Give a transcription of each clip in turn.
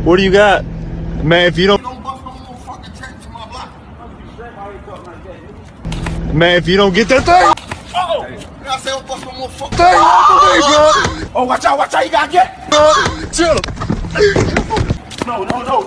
What do you got? Man, if you don't Don't bust no more fucking trap to my block. Man, if you don't get that thing, Oh! I said don't bust no more fucking thing out the way, bro. Oh, watch out, you gotta get. Chill. No.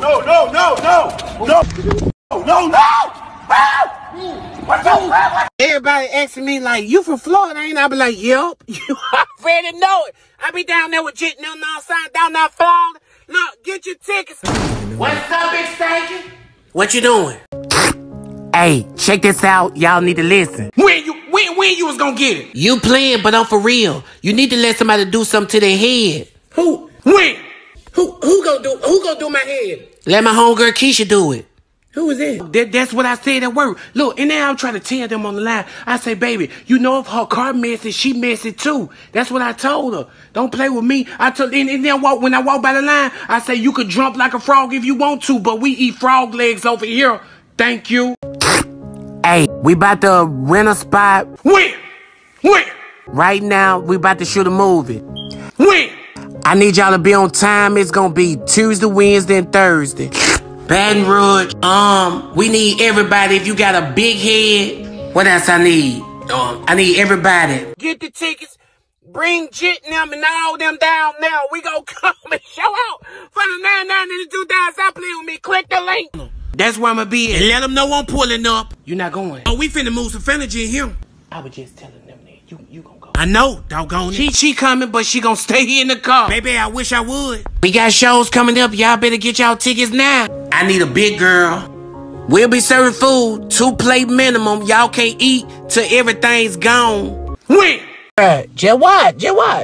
Watch out. Everybody asking me like, you from Florida, ain't I? I be like, yep. You already know it. I be down there with Jit and them outside, down there Florida. Look, get your tickets. What's up, Big Stanky? What you doing? Hey, check this out. Y'all need to listen. When you was gonna get it? You playing, but I'm for real. You need to let somebody do something to their head. Who? When? Who gonna do my head? Let my homegirl Keisha do it. Who is it? That's what I said at work. Look, and then I'm trying to tell them on the line. I say, baby, you know if her car messy, she messy too. That's what I told her. Don't play with me. I told, and then when I walk by the line, I say you could jump like a frog if you want to, but we eat frog legs over here. Thank you. Hey, we about to rent a spot. When? Right now, we about to shoot a movie. When? I need y'all to be on time. It's gonna be Tuesday, Wednesday, and Thursday. Baton Rouge. We need everybody. If you got a big head, what else I need? I need everybody. Get the tickets. Bring Jit and them and all them down now. We gonna come and show out for the 99 and the 2000. Stop playing with me. Click the link. That's where I'm gonna be. And let them know I'm pulling up. You not going? Oh, we finna move some furniture in here. I was just telling them that you gonna go. I know, doggone it. She coming, but she gonna stay here in the car. Baby, I wish I would. We got shows coming up. Y'all better get y'all tickets now. I need a big girl. We'll be serving food, 2 plate minimum. Y'all can't eat till everything's gone. When? Jawad.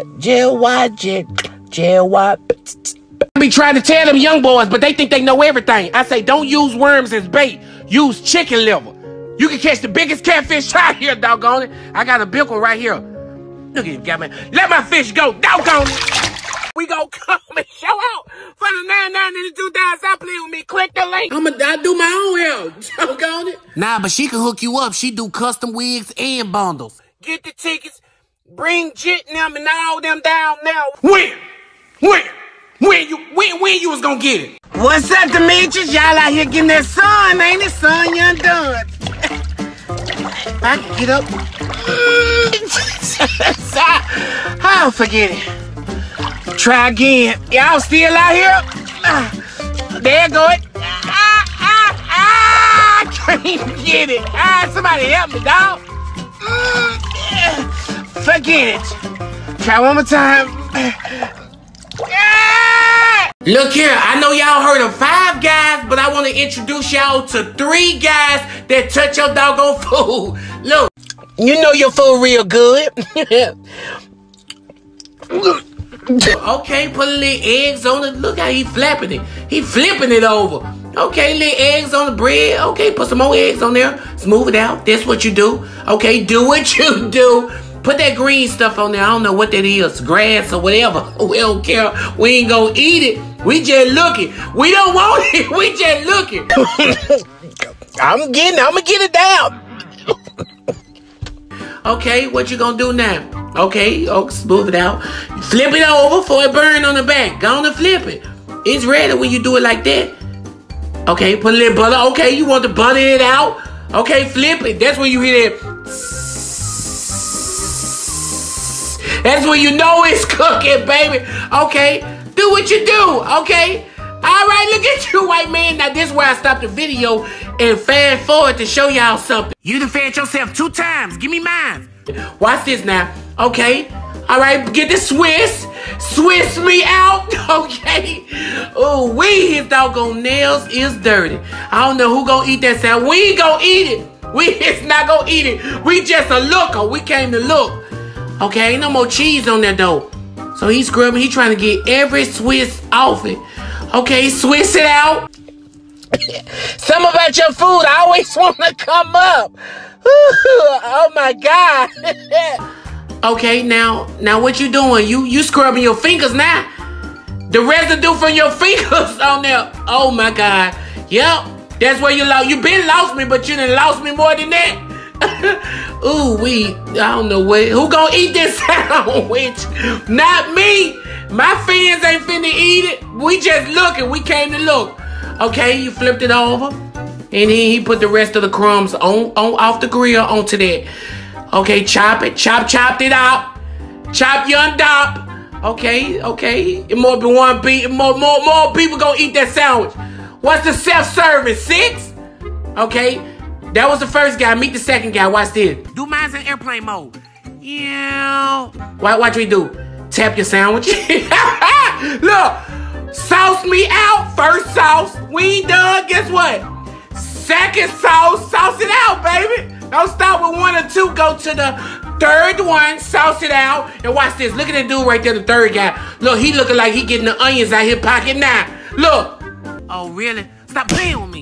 I be trying to tell them young boys, but they think they know everything. I say, don't use worms as bait. Use chicken liver. You can catch the biggest catfish out here, doggone it. I got a big one right here. Look at him, got me. Let my fish go, doggone it. We gon' come and show out for the 99 and the 2000. Stop playing with me. Click the link. I do my own hair, doggone it. Nah, but she can hook you up. She do custom wigs and bundles. Get the tickets. Bring Jit and them and all them down now. When you was gonna get it? What's up, Demetrius? Y'all out here getting that sun, ain't it? Sun, you done. I can get up. Oh, forget it. Try again. Y'all still out here? There go it. I can't get it. Somebody help me, dog. Forget it. Try one more time. Look here, I know y'all heard of 5 guys, but I want to introduce y'all to 3 guys that touch your doggone food. Look, you know your food real good. Okay, put a little eggs on it. Look how he flapping it. He flipping it over. Okay, little eggs on the bread. Okay, put some more eggs on there. Smooth it out. That's what you do. Okay, do what you do. Put that green stuff on there. I don't know what that is. Grass or whatever. We don't care. We ain't gonna eat it. We just looking. We don't want it. We just looking. I'm gonna get it down. Okay, what you gonna do now? Okay, smooth it out. Flip it over before it burn on the back. Go on and flip it. It's ready when you do it like that. Okay, put a little butter. Okay, you want to butter it out. Okay, flip it. That's when you hear that. That's when you know it's cooking, baby. Okay, do what you do, okay? All right, look at you, white man. Now, this is where I stop the video and fast forward to show y'all something. You done fed yourself 2 times. Give me mine. Watch this now, okay? All right, get the Swiss. Swiss me out, okay? Oh, his doggone nails is dirty. I don't know who gonna eat that salad. We ain't gonna eat it. We is not gonna eat it. We just a looker. We came to look. Okay, ain't no more cheese on there though. So he's scrubbing. He trying to get every Swiss off it. Okay, Swiss it out. Something about your food I always want to come up. Oh my God. Okay, now what you doing? You scrubbing your fingers now. The residue from your fingers on there. Oh my God. Yep, that's where you lost. You been lost me, but you done lost me more than that. Ooh, I don't know what. Who gonna eat this sandwich? Not me. My fans ain't finna eat it. We just looking. We came to look. Okay, you flipped it over. And then he put the rest of the crumbs on off the grill onto that. Okay, chop it. Chopped it out. Chop your dop. Okay. It more than one beat. More people gonna eat that sandwich. What's the self-service? 6? Okay. That was the first guy. Meet the second guy. Watch this. Do mine in airplane mode. Yeah. Watch me do. Tap your sandwich. Look. Sauce me out. First sauce. We ain't done. Guess what? Second sauce. Sauce it out, baby. Don't stop with 1 or 2. Go to the third one. Sauce it out. And watch this. Look at that dude right there, the third guy. Look, he looking like he getting the onions out his pocket now. Look. Oh, really? Stop playing with me.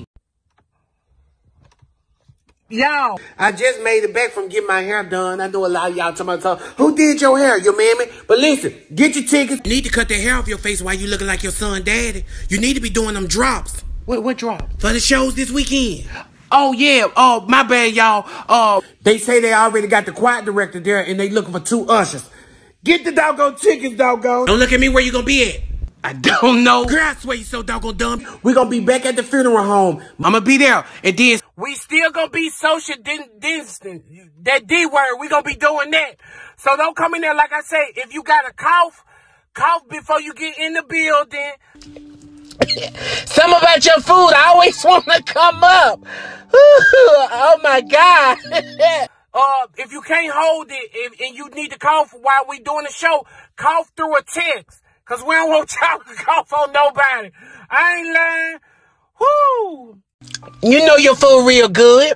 Y'all, I just made it back from getting my hair done. I know a lot of y'all talking about, who did your hair? Your mammy? But listen, get your tickets. You need to cut the hair off your face while you looking like your son daddy. You need to be doing them drops. What drop? For the shows this weekend. Oh, yeah. Oh, my bad, y'all. They say they already got the choir director there and they looking for 2 ushers. Get the doggone tickets, doggone. Don't look at me. Where you gonna be at? I don't know. Girl, I swear you so doggone dumb. We gonna be back at the funeral home. I'ma be there. And then we still gonna be social distancing. That D word, we gonna be doing that. So don't come in there, like I say, if you got a cough before you get in the building. Something about your food, I always want to come up. Oh my God. If you can't hold it and you need to cough while we doing the show, cough through a text. Cause we don't want y'all to cough on nobody. I ain't lying. Whoo! You know your food real good.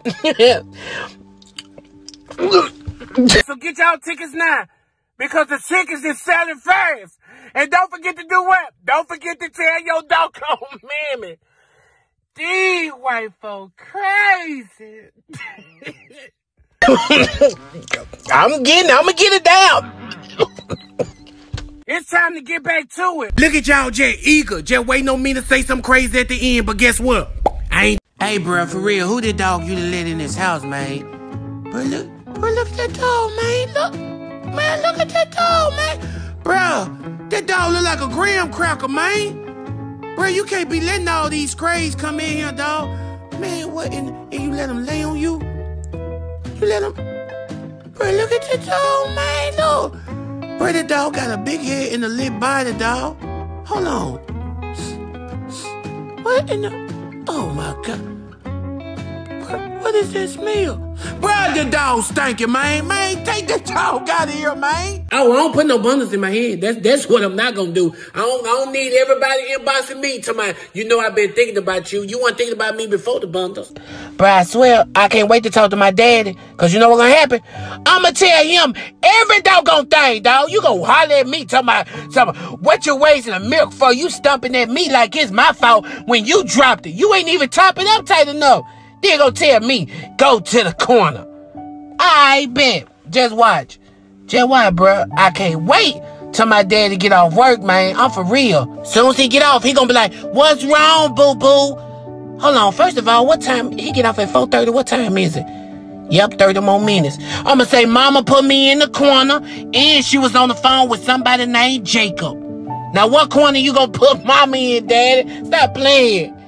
So get y'all tickets now. Because the tickets is selling fast. And don't forget to do what? Don't forget to tell your doggone mammy. These white folk crazy. I'ma get it down. It's time to get back to it. Look at y'all just eager. Just waiting on me to say something crazy at the end. But guess what? I ain't. Hey, bro, for real. Who the dog you let in this house, man? Bro, look at that dog, man. Look at that dog, man. Bro, that dog look like a graham cracker, man. Bro, you can't be letting all these craze come in here, dog. Man, what? And you let them lay on you? You let them... Bro, look at that dog, man. Look. Bro, that dog got a big head and a lit body, dog. Hold on. What in the... Oh, my God. What is that smell? Bro, the dog stinking, man. Man, take the dog out of here, man. Oh, I don't put no bundles in my head. That's what I'm not gonna do. I don't need everybody inboxing me to my, you know I've been thinking about you. You weren't thinking about me before the bundles. Bro, I swear, I can't wait to talk to my daddy. Cause you know what's gonna happen? I'ma tell him every doggone thing, dog. You gonna holler at me talking about what you wasting the milk for? You stumping at me like it's my fault when you dropped it. You ain't even topping up tight enough. Then gonna tell me, go to the corner. I bet. Just watch. Just watch, bro. I can't wait till my daddy get off work, man. I'm for real. Soon as he get off, he gonna be like, what's wrong, boo-boo? Hold on. First of all, what time? He get off at 4:30. What time is it? Yep, 30 more minutes. I'ma say, mama put me in the corner, and she was on the phone with somebody named Jacob. Now, what corner you gonna put mama in, daddy? Stop playing.